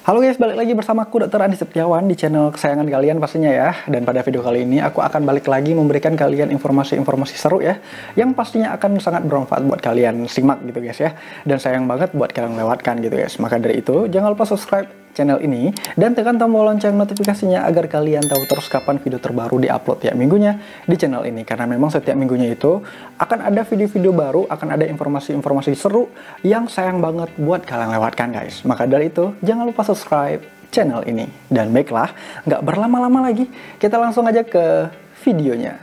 Halo guys, balik lagi bersama aku Dr. Andi Setiawan di channel kesayangan kalian pastinya ya. Dan pada video kali ini aku akan balik lagi memberikan kalian informasi-informasi seru ya, yang pastinya akan sangat bermanfaat buat kalian simak gitu guys ya. Dan sayang banget buat kalian lewatkan gitu guys. Maka dari itu jangan lupa subscribe channel ini dan tekan tombol lonceng notifikasinya agar kalian tahu terus kapan video terbaru diupload tiap minggunya di channel ini. Karena memang setiap minggunya itu akan ada video-video baru, akan ada informasi-informasi seru yang sayang banget buat kalian lewatkan guys. Maka dari itu jangan lupa subscribe channel ini. Dan baiklah, nggak berlama-lama lagi, kita langsung aja ke videonya.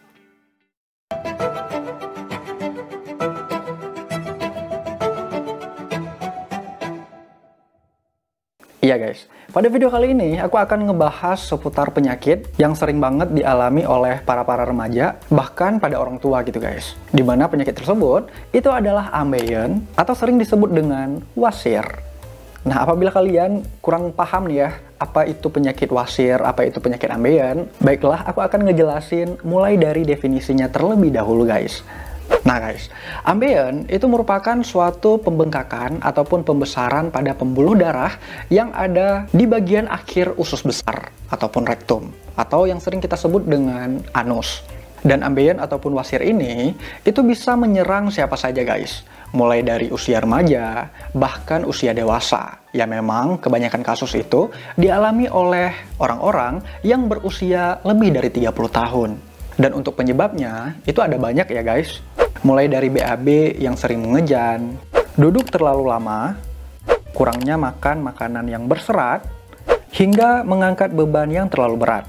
Iya guys, pada video kali ini aku akan ngebahas seputar penyakit yang sering banget dialami oleh para remaja, bahkan pada orang tua gitu guys. Dimana penyakit tersebut itu adalah ambeien atau sering disebut dengan wasir. Nah, apabila kalian kurang paham nih ya, apa itu penyakit wasir, apa itu penyakit ambeien, baiklah aku akan ngejelasin mulai dari definisinya terlebih dahulu guys. Nah guys, ambeien itu merupakan suatu pembengkakan ataupun pembesaran pada pembuluh darah yang ada di bagian akhir usus besar ataupun rektum, atau yang sering kita sebut dengan anus. Dan ambeien ataupun wasir ini itu bisa menyerang siapa saja guys, mulai dari usia remaja bahkan usia dewasa. Ya memang kebanyakan kasus itu dialami oleh orang-orang yang berusia lebih dari 30 tahun. Dan untuk penyebabnya itu ada banyak ya guys. Mulai dari BAB yang sering mengejan, duduk terlalu lama, kurangnya makan makanan yang berserat, hingga mengangkat beban yang terlalu berat.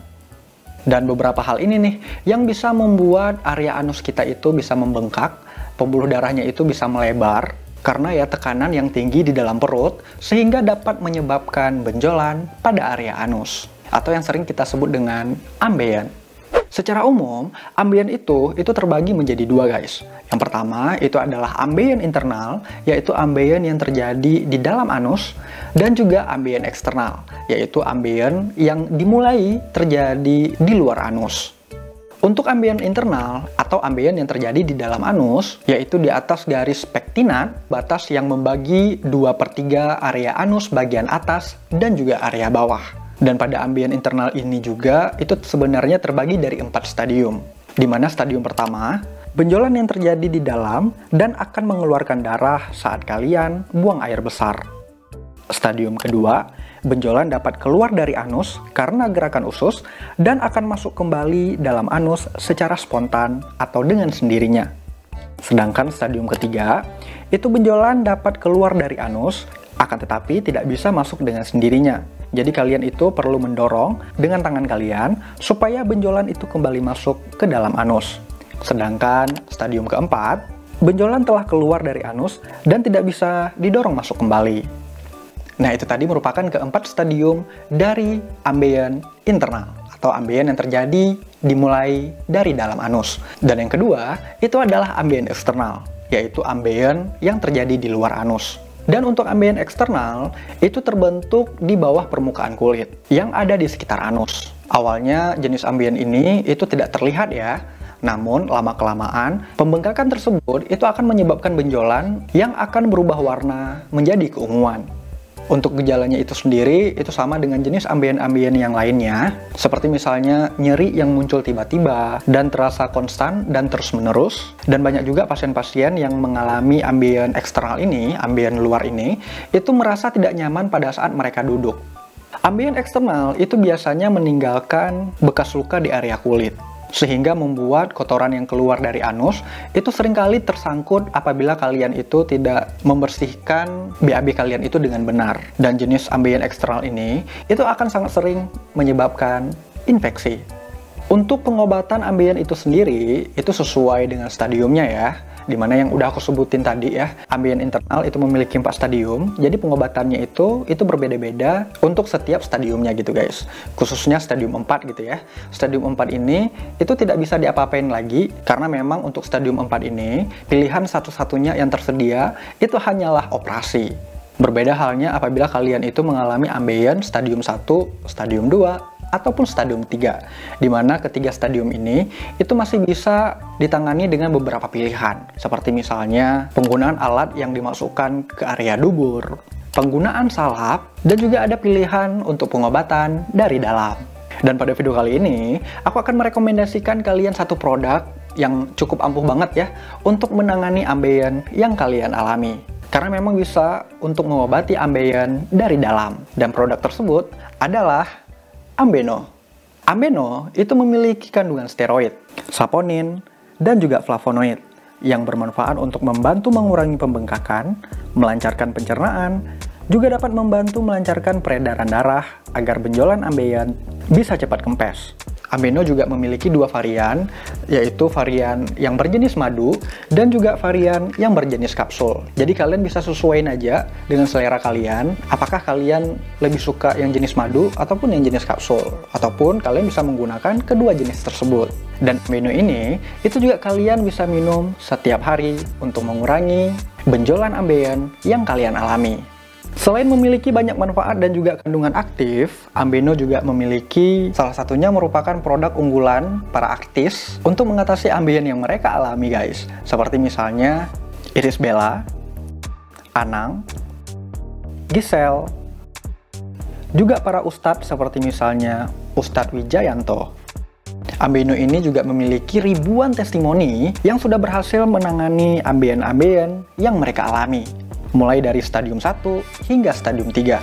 Dan beberapa hal ini nih yang bisa membuat area anus kita itu bisa membengkak, pembuluh darahnya itu bisa melebar, karena ya tekanan yang tinggi di dalam perut, sehingga dapat menyebabkan benjolan pada area anus, atau yang sering kita sebut dengan ambeien. Secara umum, ambeien itu terbagi menjadi dua guys. Yang pertama itu adalah ambeien internal, yaitu ambeien yang terjadi di dalam anus, dan juga ambeien eksternal, yaitu ambeien yang dimulai terjadi di luar anus. Untuk ambeien internal atau ambeien yang terjadi di dalam anus, yaitu di atas garis pektinat, batas yang membagi 2/3 area anus bagian atas dan juga area bawah. Dan pada ambeien internal ini juga itu sebenarnya terbagi dari 4 stadium. Di mana stadium pertama, benjolan yang terjadi di dalam dan akan mengeluarkan darah saat kalian buang air besar. Stadium kedua, benjolan dapat keluar dari anus karena gerakan usus dan akan masuk kembali dalam anus secara spontan atau dengan sendirinya. Sedangkan stadium ketiga, itu benjolan dapat keluar dari anus, akan tetapi tidak bisa masuk dengan sendirinya. Jadi kalian itu perlu mendorong dengan tangan kalian supaya benjolan itu kembali masuk ke dalam anus. Sedangkan stadium keempat, benjolan telah keluar dari anus dan tidak bisa didorong masuk kembali. Nah, itu tadi merupakan keempat stadium dari ambeien internal atau ambeien yang terjadi dimulai dari dalam anus. Dan yang kedua, itu adalah ambeien eksternal, yaitu ambeien yang terjadi di luar anus. Dan untuk ambeien eksternal, itu terbentuk di bawah permukaan kulit yang ada di sekitar anus. Awalnya jenis ambeien ini itu tidak terlihat ya, namun lama-kelamaan pembengkakan tersebut itu akan menyebabkan benjolan yang akan berubah warna menjadi keunguan. Untuk gejalanya itu sendiri, itu sama dengan jenis ambeien-ambeien yang lainnya, seperti misalnya nyeri yang muncul tiba-tiba dan terasa konstan dan terus-menerus. Dan banyak juga pasien-pasien yang mengalami ambeien eksternal ini, ambeien luar ini, itu merasa tidak nyaman pada saat mereka duduk. Ambeien eksternal itu biasanya meninggalkan bekas luka di area kulit, sehingga membuat kotoran yang keluar dari anus itu seringkali tersangkut apabila kalian itu tidak membersihkan BAB kalian itu dengan benar. Dan jenis ambeien eksternal ini itu akan sangat sering menyebabkan infeksi. Untuk pengobatan ambeien itu sendiri itu sesuai dengan stadiumnya ya, dimana yang udah aku sebutin tadi ya, ambeien internal itu memiliki 4 stadium, jadi pengobatannya itu berbeda-beda untuk setiap stadiumnya gitu guys, khususnya stadium 4 gitu ya. Stadium 4 ini itu tidak bisa diapa-apain lagi, karena memang untuk stadium 4 ini pilihan satu-satunya yang tersedia itu hanyalah operasi. Berbeda halnya apabila kalian itu mengalami ambeien stadium 1, stadium 2, ataupun stadium 3, di mana ketiga stadium ini itu masih bisa ditangani dengan beberapa pilihan, seperti misalnya penggunaan alat yang dimasukkan ke area dubur, penggunaan salep, dan juga ada pilihan untuk pengobatan dari dalam. Dan pada video kali ini, aku akan merekomendasikan kalian satu produk yang cukup ampuh banget ya untuk menangani ambeien yang kalian alami. Karena memang bisa untuk mengobati ambeien dari dalam. Dan produk tersebut adalah Ambeno. Ambeno itu memiliki kandungan steroid, saponin, dan juga flavonoid yang bermanfaat untuk membantu mengurangi pembengkakan, melancarkan pencernaan, juga dapat membantu melancarkan peredaran darah agar benjolan ambeien bisa cepat kempes. Ambeno juga memiliki dua varian, yaitu varian yang berjenis madu dan juga varian yang berjenis kapsul. Jadi kalian bisa sesuaiin aja dengan selera kalian, apakah kalian lebih suka yang jenis madu ataupun yang jenis kapsul, ataupun kalian bisa menggunakan kedua jenis tersebut. Dan Ambeno ini, itu juga kalian bisa minum setiap hari untuk mengurangi benjolan ambeien yang kalian alami. Selain memiliki banyak manfaat dan juga kandungan aktif, Ambeno juga memiliki salah satunya merupakan produk unggulan para artis untuk mengatasi ambeien yang mereka alami guys. Seperti misalnya Irish Bella, Anang, Giselle, juga para ustadz seperti misalnya Ustadz Wijayanto. Ambeno ini juga memiliki ribuan testimoni yang sudah berhasil menangani ambeien-ambeien yang mereka alami, mulai dari stadium 1 hingga stadium 3.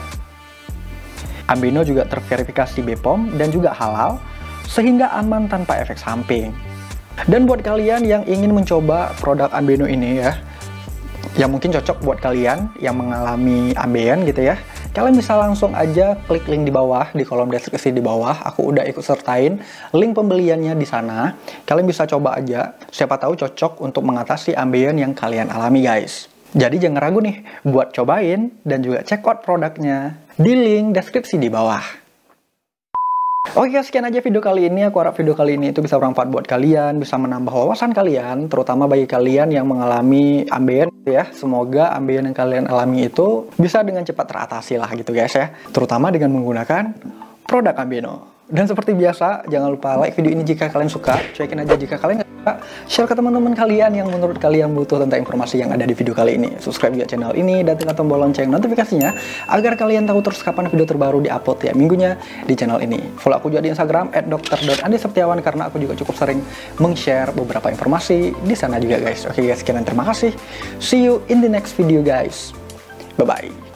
Ambeno juga terverifikasi BPOM dan juga halal, sehingga aman tanpa efek samping. Dan buat kalian yang ingin mencoba produk Ambeno ini ya, yang mungkin cocok buat kalian yang mengalami ambeien gitu ya, kalian bisa langsung aja klik link di bawah, di kolom deskripsi di bawah. Aku udah ikut sertain link pembeliannya di sana. Kalian bisa coba aja, siapa tahu cocok untuk mengatasi ambeien yang kalian alami guys. Jadi jangan ragu nih buat cobain dan juga check out produknya di link deskripsi di bawah. Oke, sekian aja video kali ini. Aku harap video kali ini itu bisa bermanfaat buat kalian, bisa menambah wawasan kalian, terutama bagi kalian yang mengalami ambeien ya. Semoga ambeien yang kalian alami itu bisa dengan cepat teratasi lah gitu guys ya. Terutama dengan menggunakan produk Ambeno. Dan seperti biasa, jangan lupa like video ini jika kalian suka, cuekin aja jika kalian nggak suka, share ke teman-teman kalian yang menurut kalian butuh tentang informasi yang ada di video kali ini. Subscribe juga channel ini dan tekan tombol lonceng notifikasinya agar kalian tahu terus kapan video terbaru di-upload tiap minggunya di channel ini. Follow aku juga di Instagram @dr.andiseptiawan karena aku juga cukup sering meng-share beberapa informasi di sana juga guys. Oke guys, sekian dan terima kasih. See you in the next video guys. Bye-bye.